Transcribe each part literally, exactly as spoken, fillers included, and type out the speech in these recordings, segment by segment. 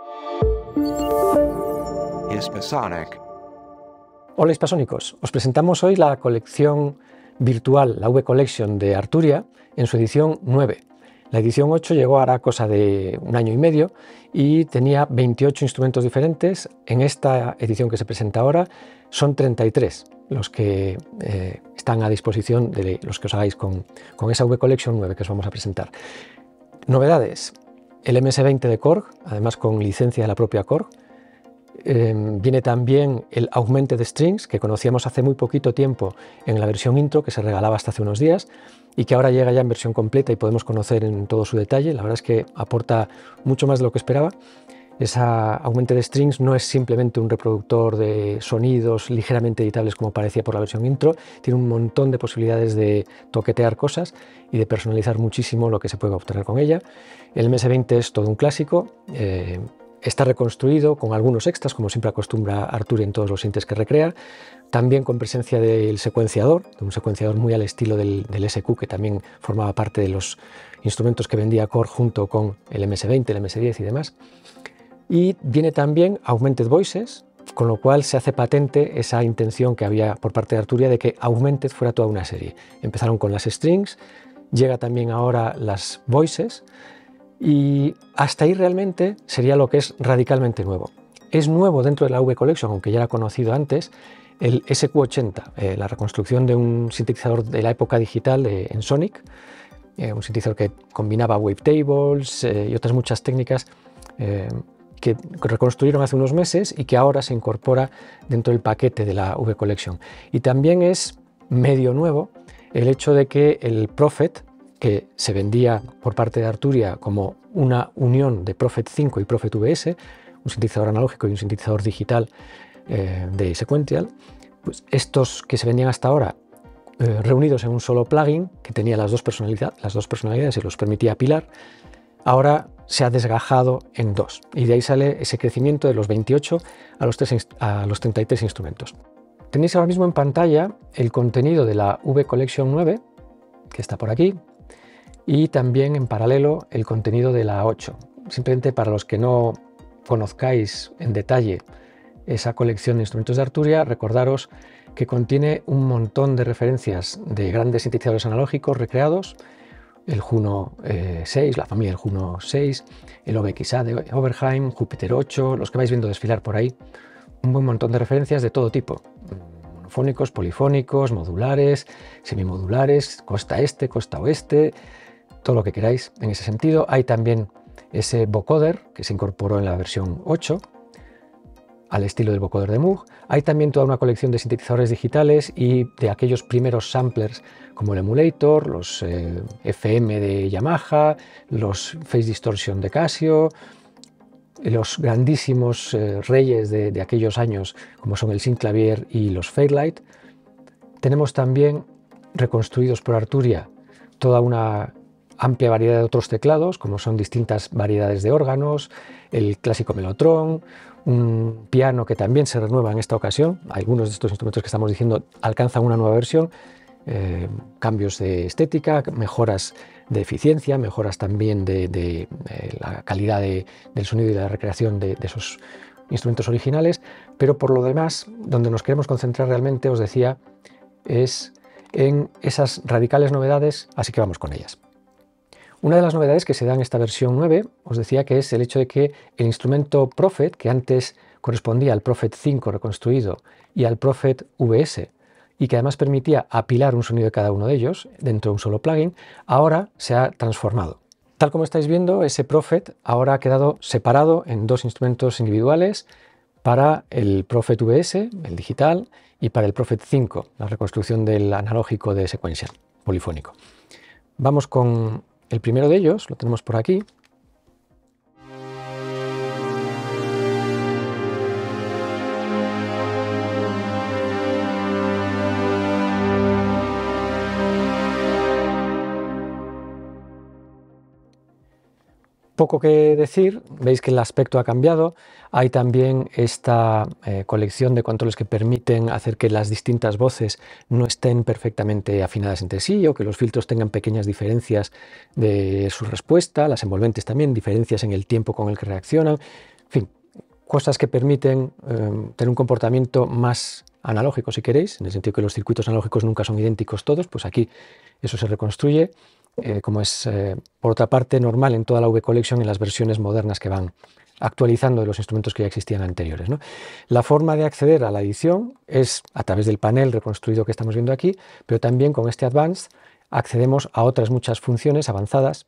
Hispasonic. Hola hispasónicos, os presentamos hoy la colección virtual, la V Collection de Arturia, en su edición nueve. La edición ocho llegó ahora cosa de un año y medio y tenía veintiocho instrumentos diferentes. En esta edición que se presenta ahora son treinta y tres los que eh, están a disposición de los que os hagáis con, con esa V Collection nueve que os vamos a presentar. Novedades: el M S veinte de Korg, además con licencia de la propia Korg. Eh, viene también el Augmented Strings, que conocíamos hace muy poquito tiempo en la versión intro, que se regalaba hasta hace unos días y que ahora llega ya en versión completa y podemos conocer en todo su detalle. La verdad es que aporta mucho más de lo que esperaba. Esa Augmented Strings no es simplemente un reproductor de sonidos ligeramente editables como parecía por la versión intro, tiene un montón de posibilidades de toquetear cosas y de personalizar muchísimo lo que se puede obtener con ella. El M S veinte es todo un clásico. Eh, Está reconstruido con algunos extras, como siempre acostumbra Arturia en todos los sintes que recrea, también con presencia del secuenciador, de un secuenciador muy al estilo del, del S Q, que también formaba parte de los instrumentos que vendía Korg junto con el M S veinte, el M S diez y demás. Y viene también Augmented Voices, con lo cual se hace patente esa intención que había por parte de Arturia de que Augmented fuera toda una serie. Empezaron con las strings, llega también ahora las voices, y hasta ahí realmente sería lo que es radicalmente nuevo. Es nuevo dentro de la V Collection, aunque ya era conocido antes, el S Q ochenta, eh, la reconstrucción de un sintetizador de la época digital de Ensoniq, eh, un sintetizador que combinaba wavetables eh, y otras muchas técnicas eh, que reconstruyeron hace unos meses y que ahora se incorpora dentro del paquete de la V Collection. Y también es medio nuevo el hecho de que el Prophet, que se vendía por parte de Arturia como una unión de Prophet cinco y Prophet V S, un sintetizador analógico y un sintetizador digital eh, de Sequential, pues estos que se vendían hasta ahora eh, reunidos en un solo plugin que tenía las dos, personalidad, las dos personalidades y los permitía apilar, ahora se ha desgajado en dos, y de ahí sale ese crecimiento de los veintiocho a los, tres, a los treinta y tres instrumentos. Tenéis ahora mismo en pantalla el contenido de la V Collection nueve, que está por aquí, y también en paralelo el contenido de la ocho. Simplemente para los que no conozcáis en detalle esa colección de instrumentos de Arturia, recordaros que contiene un montón de referencias de grandes sintetizadores analógicos recreados, el Juno eh, seis, la familia del Juno seis, el O B X A de Oberheim, Júpiter ocho, los que vais viendo desfilar por ahí, un buen montón de referencias de todo tipo, monofónicos, polifónicos, modulares, semimodulares, costa este, costa oeste, todo lo que queráis en ese sentido. Hay también ese vocoder que se incorporó en la versión ocho, al estilo del vocoder de Moog. Hay también toda una colección de sintetizadores digitales y de aquellos primeros samplers como el Emulator, los eh, F M de Yamaha, los Phase Distortion de Casio, los grandísimos eh, reyes de, de aquellos años como son el Synclavier y los Fairlight. Tenemos también reconstruidos por Arturia toda una amplia variedad de otros teclados, como son distintas variedades de órganos, el clásico Mellotron, un piano que también se renueva en esta ocasión. Algunos de estos instrumentos que estamos diciendo alcanzan una nueva versión, eh, cambios de estética, mejoras de eficiencia, mejoras también de, de, de la calidad de, del sonido y de la recreación de, de esos instrumentos originales, pero por lo demás, donde nos queremos concentrar realmente, os decía, es en esas radicales novedades, así que vamos con ellas. Una de las novedades que se da en esta versión nueve, os decía que es el hecho de que el instrumento Prophet, que antes correspondía al Prophet cinco reconstruido y al Prophet V S, y que además permitía apilar un sonido de cada uno de ellos dentro de un solo plugin, ahora se ha transformado. Tal como estáis viendo, ese Prophet ahora ha quedado separado en dos instrumentos individuales para el Prophet V S, el digital, y para el Prophet cinco, la reconstrucción del analógico de Sequential, polifónico. Vamos con el primero de ellos, lo tenemos por aquí. Poco que decir, veis que el aspecto ha cambiado. Hay también esta eh, colección de controles que permiten hacer que las distintas voces no estén perfectamente afinadas entre sí o que los filtros tengan pequeñas diferencias de su respuesta, las envolventes también, diferencias en el tiempo con el que reaccionan. En cosas que permiten eh, tener un comportamiento más analógico, si queréis, en el sentido que los circuitos analógicos nunca son idénticos todos, pues aquí eso se reconstruye, eh, como es eh, por otra parte normal en toda la V Collection en las versiones modernas que van actualizando de los instrumentos que ya existían anteriores, ¿no? La forma de acceder a la edición es a través del panel reconstruido que estamos viendo aquí, pero también con este Advanced accedemos a otras muchas funciones avanzadas,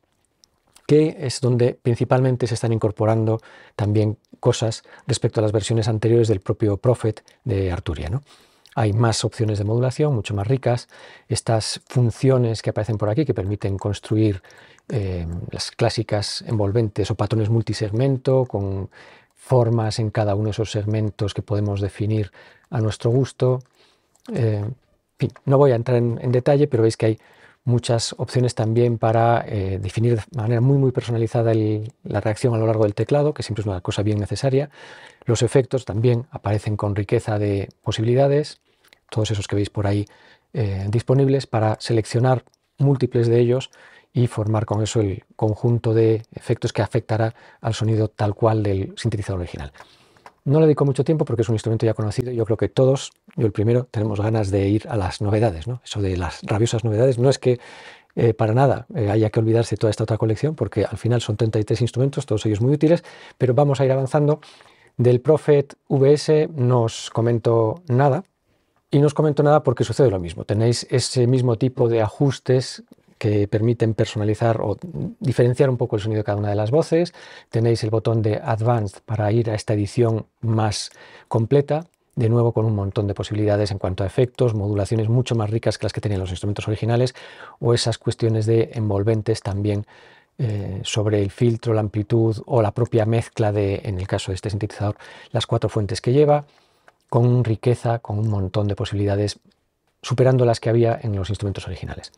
que es donde principalmente se están incorporando también cosas respecto a las versiones anteriores del propio Prophet de Arturia, ¿no? Hay más opciones de modulación, mucho más ricas. Estas funciones que aparecen por aquí, que permiten construir eh, las clásicas envolventes o patrones multisegmento, con formas en cada uno de esos segmentos que podemos definir a nuestro gusto. Eh, en fin, no voy a entrar en, en detalle, pero veis que hay muchas opciones también para eh, definir de manera muy muy personalizada el, la reacción a lo largo del teclado, que siempre es una cosa bien necesaria. Los efectos también aparecen con riqueza de posibilidades, todos esos que veis por ahí eh, disponibles para seleccionar múltiples de ellos y formar con eso el conjunto de efectos que afectará al sonido tal cual del sintetizador original. No le dedico mucho tiempo porque es un instrumento ya conocido y yo creo que todos, yo el primero, tenemos ganas de ir a las novedades, ¿no? Eso de las rabiosas novedades no es que eh, para nada eh, haya que olvidarse de toda esta otra colección, porque al final son treinta y tres instrumentos, todos ellos muy útiles, pero vamos a ir avanzando. Del Prophet V S no os comento nada, y no os comento nada porque sucede lo mismo. Tenéis ese mismo tipo de ajustes que permiten personalizar o diferenciar un poco el sonido de cada una de las voces. Tenéis el botón de Advanced para ir a esta edición más completa, de nuevo con un montón de posibilidades en cuanto a efectos, modulaciones mucho más ricas que las que tenían los instrumentos originales, o esas cuestiones de envolventes también eh, sobre el filtro, la amplitud o la propia mezcla de, en el caso de este sintetizador, las cuatro fuentes que lleva, con riqueza, con un montón de posibilidades, superando las que había en los instrumentos originales.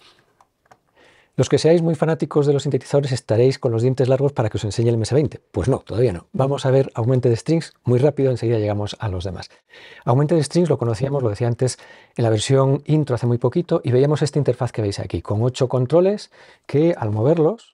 Los que seáis muy fanáticos de los sintetizadores estaréis con los dientes largos para que os enseñe el M S veinte. Pues no, todavía no. Vamos a ver Augmented Strings muy rápido, enseguida llegamos a los demás. Augmented Strings lo conocíamos, lo decía antes, en la versión intro hace muy poquito, y veíamos esta interfaz que veis aquí, con ocho controles que al moverlos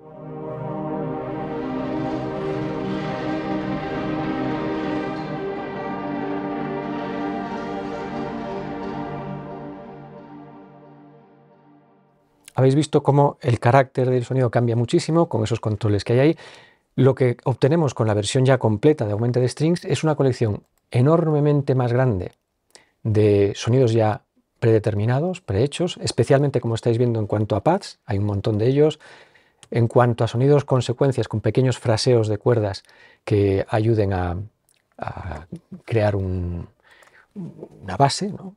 habéis visto cómo el carácter del sonido cambia muchísimo con esos controles que hay ahí. Lo que obtenemos con la versión ya completa de Augmented Strings es una colección enormemente más grande de sonidos ya predeterminados, prehechos, especialmente como estáis viendo en cuanto a pads, hay un montón de ellos. En cuanto a sonidos con secuencias, con pequeños fraseos de cuerdas que ayuden a, a crear un, una base, ¿no?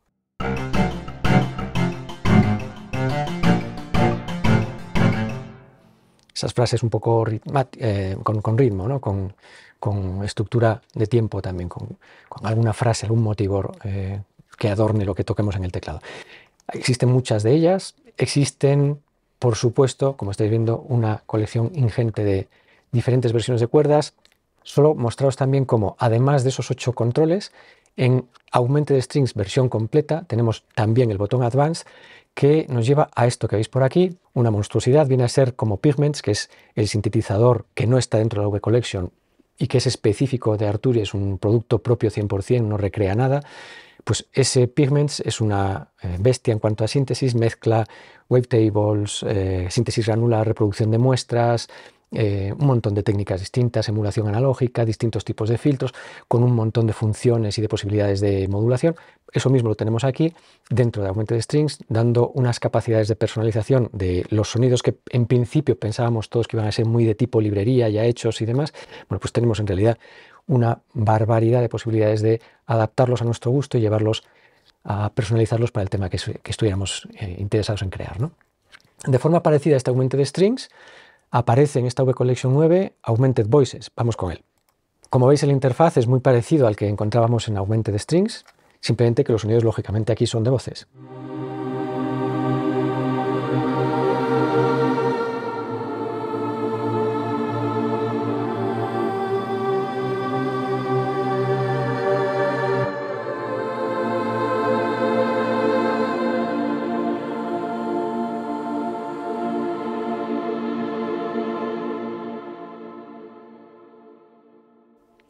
Esas frases un poco eh, con, con ritmo, ¿no? con, con estructura de tiempo también, con, con alguna frase, algún motivo eh, que adorne lo que toquemos en el teclado. Existen muchas de ellas, existen, por supuesto, como estáis viendo, una colección ingente de diferentes versiones de cuerdas. Solo mostraros también cómo, además de esos ocho controles, en Augmented Strings versión completa tenemos también el botón Advanced, que nos lleva a esto que veis por aquí, una monstruosidad. Viene a ser como Pigments, que es el sintetizador que no está dentro de la V Collection y que es específico de Arturia, es un producto propio cien por cien, no recrea nada. Pues ese Pigments es una bestia en cuanto a síntesis, mezcla wavetables, eh, síntesis granular, reproducción de muestras, eh, un montón de técnicas distintas, emulación analógica, distintos tipos de filtros, con un montón de funciones y de posibilidades de modulación. Eso mismo lo tenemos aquí dentro de Augmented Strings, dando unas capacidades de personalización de los sonidos que en principio pensábamos todos que iban a ser muy de tipo librería, ya hechos y demás. Bueno, pues tenemos en realidad una barbaridad de posibilidades de adaptarlos a nuestro gusto y llevarlos a personalizarlos para el tema que, que estuviéramos eh, interesados en crear, ¿no? De forma parecida a este Augmented Strings, aparece en esta V Collection nueve Augmented Voices. Vamos con él. Como veis, el interfaz es muy parecido al que encontrábamos en Augmented Strings, simplemente que los sonidos lógicamente aquí son de voces.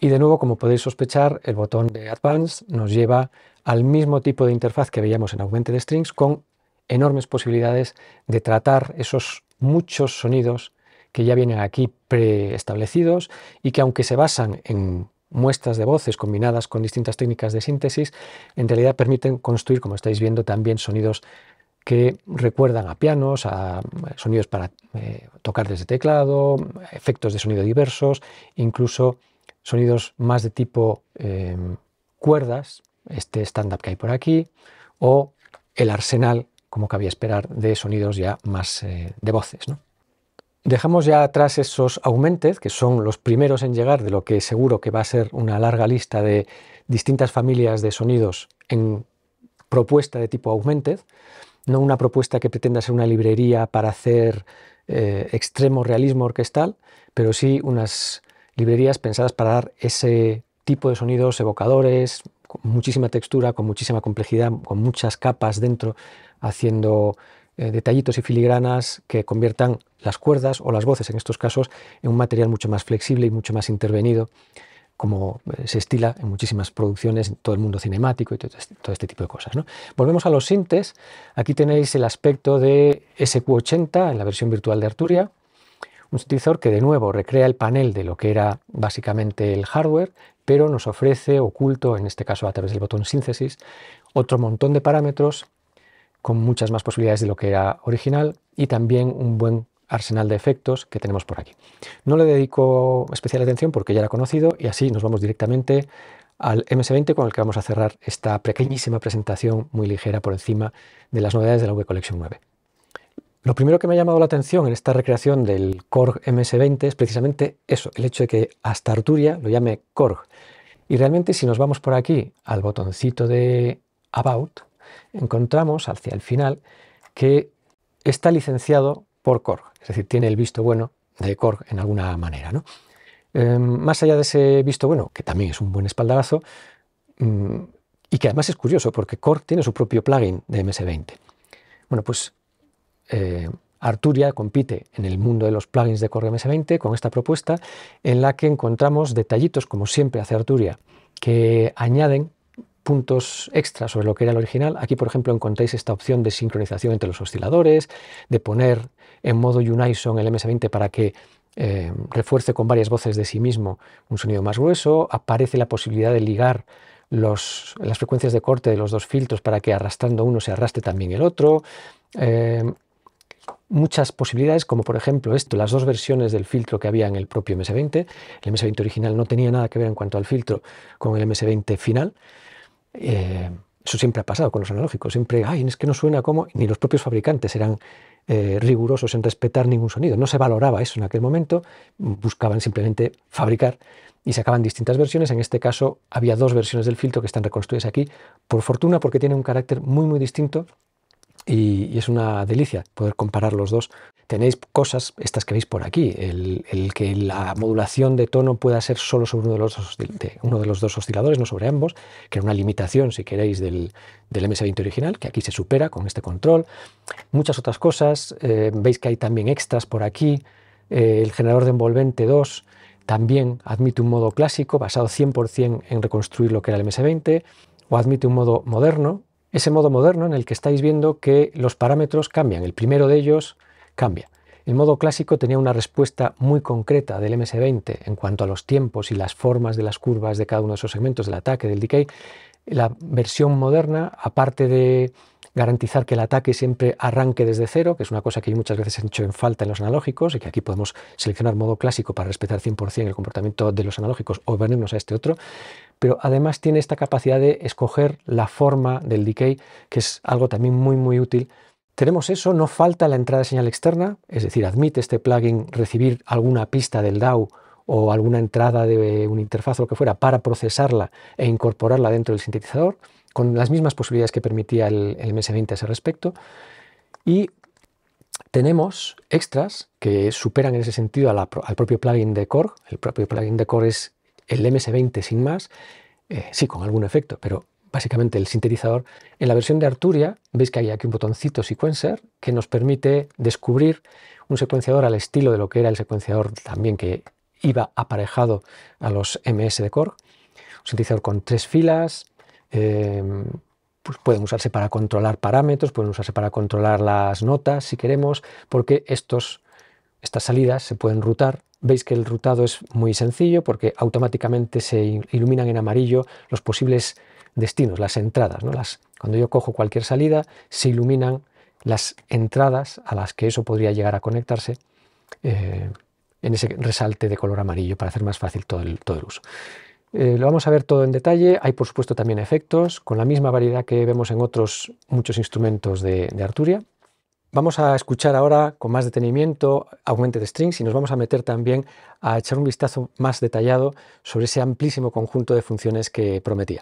Y de nuevo, como podéis sospechar, el botón de Advanced nos lleva al mismo tipo de interfaz que veíamos en Augmented Strings, con enormes posibilidades de tratar esos muchos sonidos que ya vienen aquí preestablecidos y que, aunque se basan en muestras de voces combinadas con distintas técnicas de síntesis, en realidad permiten construir, como estáis viendo, también sonidos que recuerdan a pianos, a sonidos para eh, tocar desde teclado, efectos de sonido diversos, incluso sonidos más de tipo eh, cuerdas, este stand-up que hay por aquí, o el arsenal, como cabía esperar, de sonidos ya más eh, de voces, ¿no? Dejamos ya atrás esos Augmented, que son los primeros en llegar de lo que seguro que va a ser una larga lista de distintas familias de sonidos en propuesta de tipo Augmented, no una propuesta que pretenda ser una librería para hacer eh, extremo realismo orquestal, pero sí unas librerías pensadas para dar ese tipo de sonidos evocadores, con muchísima textura, con muchísima complejidad, con muchas capas dentro, haciendo eh, detallitos y filigranas que conviertan las cuerdas o las voces, en estos casos, en un material mucho más flexible y mucho más intervenido, como se estila en muchísimas producciones, en todo el mundo cinemático y todo este, todo este tipo de cosas, ¿no? Volvemos a los sintes. Aquí tenéis el aspecto de S Q ochenta en la versión virtual de Arturia, un sintetizador que de nuevo recrea el panel de lo que era básicamente el hardware, pero nos ofrece oculto, en este caso a través del botón síntesis, otro montón de parámetros con muchas más posibilidades de lo que era original y también un buen arsenal de efectos que tenemos por aquí. No le dedico especial atención porque ya era conocido, y así nos vamos directamente al M S veinte, con el que vamos a cerrar esta pequeñísima presentación muy ligera por encima de las novedades de la V Collection nueve. Lo primero que me ha llamado la atención en esta recreación del Korg M S veinte es precisamente eso, el hecho de que hasta Arturia lo llame Korg. Y realmente, si nos vamos por aquí al botoncito de About, encontramos hacia el final que está licenciado por Korg, es decir, tiene el visto bueno de Korg en alguna manera, ¿no? Eh, más allá de ese visto bueno, que también es un buen espaldarazo, mmm, y que además es curioso porque Korg tiene su propio plugin de M S veinte. Bueno, pues eh, Arturia compite en el mundo de los plugins de Korg M S veinte con esta propuesta en la que encontramos detallitos, como siempre hace Arturia, que añaden puntos extra sobre lo que era el original. Aquí, por ejemplo, encontráis esta opción de sincronización entre los osciladores, de poner en modo Unison el M S veinte para que eh, refuerce con varias voces de sí mismo un sonido más grueso. Aparece la posibilidad de ligar los, las frecuencias de corte de los dos filtros para que arrastrando uno se arrastre también el otro. Eh, muchas posibilidades, como por ejemplo esto, las dos versiones del filtro que había en el propio M S veinte. El M S veinte original no tenía nada que ver en cuanto al filtro con el M S veinte final. Eh, eso siempre ha pasado con los analógicos, siempre, ay, es que no suena como, ni los propios fabricantes eran eh, rigurosos en respetar ningún sonido, no se valoraba eso en aquel momento, buscaban simplemente fabricar y sacaban distintas versiones. En este caso había dos versiones del filtro que están reconstruidas aquí, por fortuna, porque tiene un carácter muy muy distinto. Y, y es una delicia poder comparar los dos. Tenéis cosas, estas que veis por aquí, el, el que la modulación de tono pueda ser solo sobre uno de, los dos, de uno de los dos osciladores, no sobre ambos, que era una limitación, si queréis, del, del M S veinte original, que aquí se supera con este control. Muchas otras cosas, eh, veis que hay también extras por aquí. Eh, el generador de envolvente dos también admite un modo clásico, basado cien por cien en reconstruir lo que era el M S veinte, o admite un modo moderno. Ese modo moderno en el que estáis viendo que los parámetros cambian, el primero de ellos cambia. El modo clásico tenía una respuesta muy concreta del M S veinte en cuanto a los tiempos y las formas de las curvas de cada uno de esos segmentos, del ataque, del decay. La versión moderna, aparte de garantizar que el ataque siempre arranque desde cero, que es una cosa que muchas veces he hecho en falta en los analógicos, y que aquí podemos seleccionar modo clásico para respetar cien por cien el comportamiento de los analógicos o venirnos a este otro, pero además tiene esta capacidad de escoger la forma del decay, que es algo también muy muy útil. Tenemos eso, no falta la entrada de señal externa, es decir, admite este plugin recibir alguna pista del D A W o alguna entrada de una interfaz o lo que fuera para procesarla e incorporarla dentro del sintetizador, con las mismas posibilidades que permitía el, el M S veinte a ese respecto. Y tenemos extras que superan en ese sentido a la, al propio plugin de Korg. El propio plugin de Korg es el M S veinte sin más, eh, sí, con algún efecto, pero básicamente el sintetizador. En la versión de Arturia veis que hay aquí un botoncito sequencer que nos permite descubrir un secuenciador al estilo de lo que era el secuenciador también que iba aparejado a los M S de Korg. Un sintetizador con tres filas, eh, pues pueden usarse para controlar parámetros, pueden usarse para controlar las notas si queremos, porque estos, estas salidas se pueden rutar. Veis que el rutado es muy sencillo porque automáticamente se iluminan en amarillo los posibles destinos, las entradas, ¿no? Las, cuando yo cojo cualquier salida, se iluminan las entradas a las que eso podría llegar a conectarse eh, en ese resalte de color amarillo para hacer más fácil todo el, todo el uso. Eh, lo vamos a ver todo en detalle. Hay por supuesto también efectos con la misma variedad que vemos en otros muchos instrumentos de, de Arturia. Vamos a escuchar ahora con más detenimiento Augmented Strings y nos vamos a meter también a echar un vistazo más detallado sobre ese amplísimo conjunto de funciones que prometía.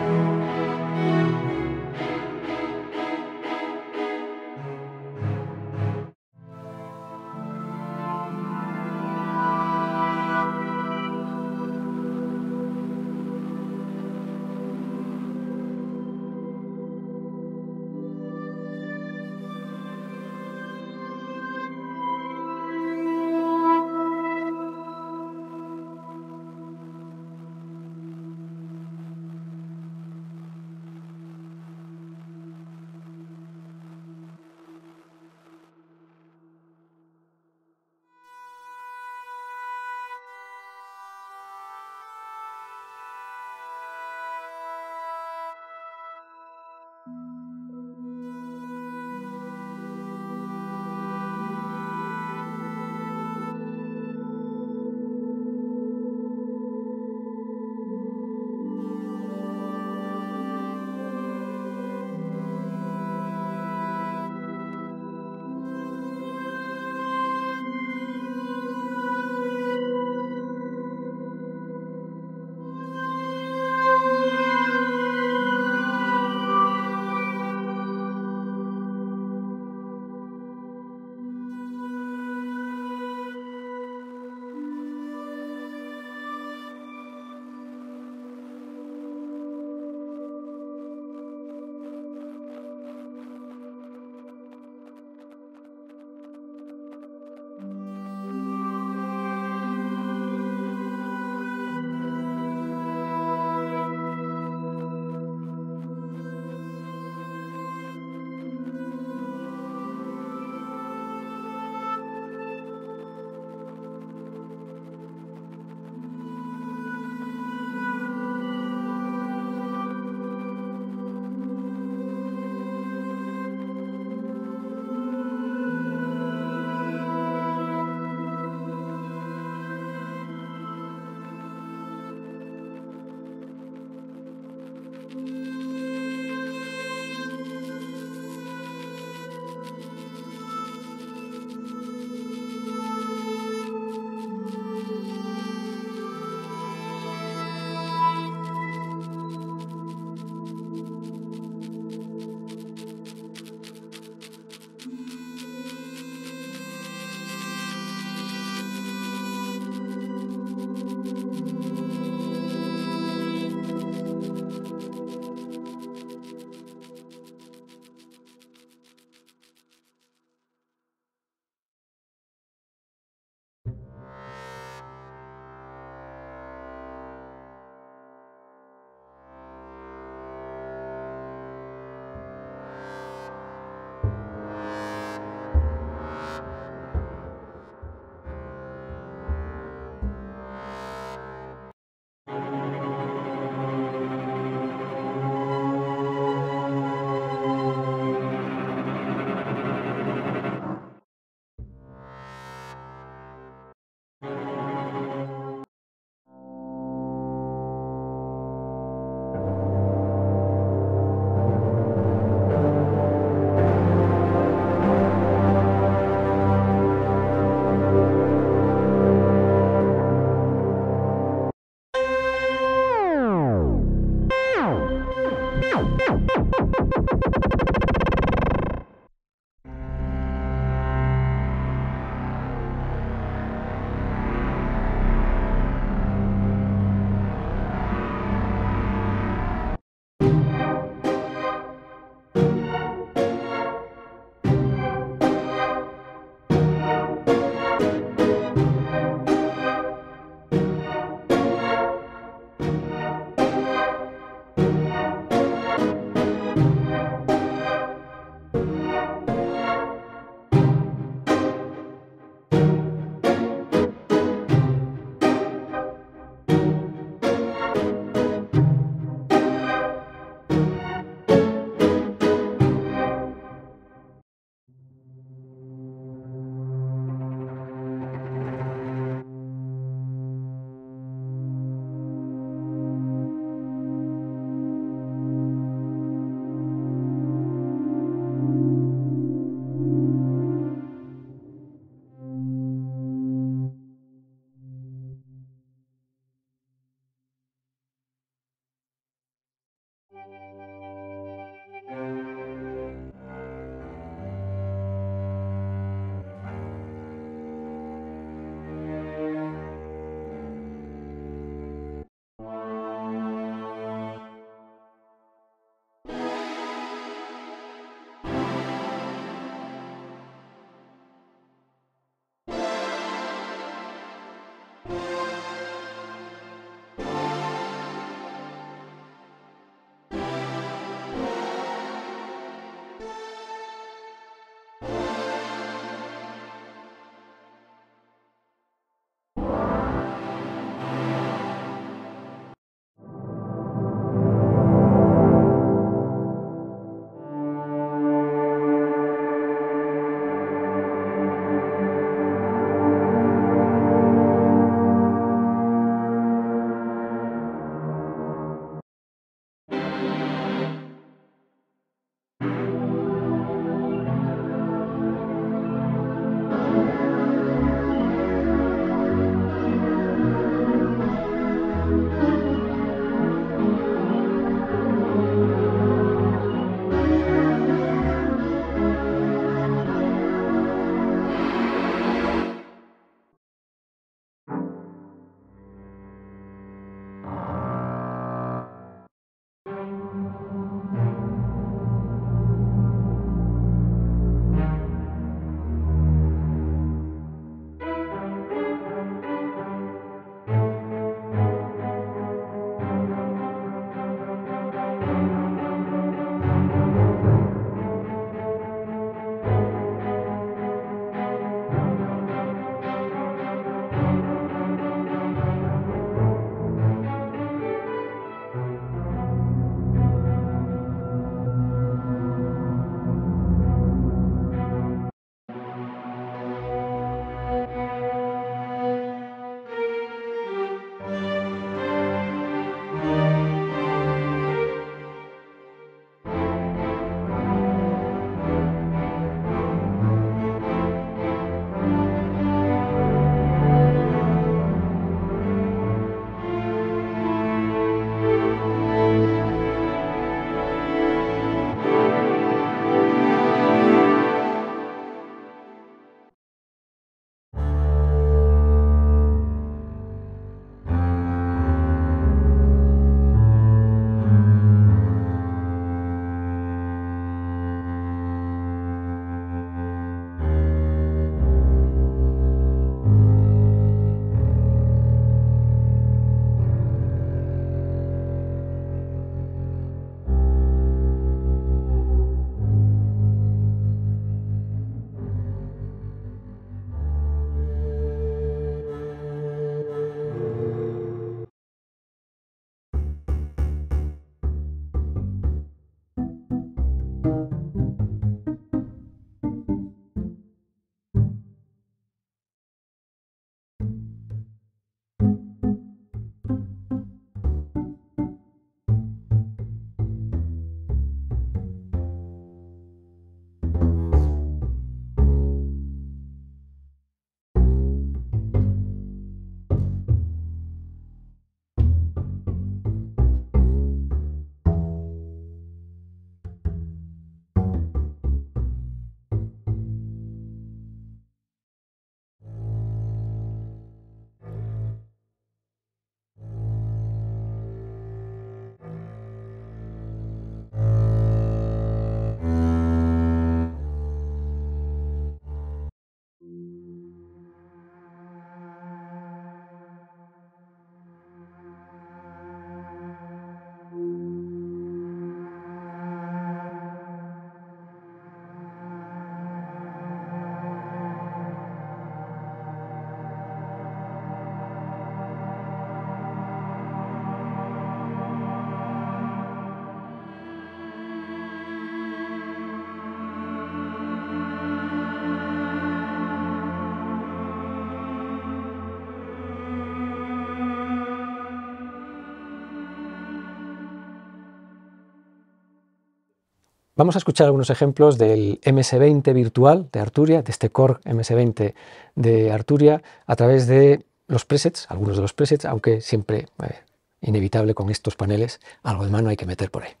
Vamos a escuchar algunos ejemplos del M S veinte virtual de Arturia, de este Core M S veinte de Arturia, a través de los presets, algunos de los presets, aunque siempre eh, inevitable con estos paneles, algo de mano hay que meter por ahí.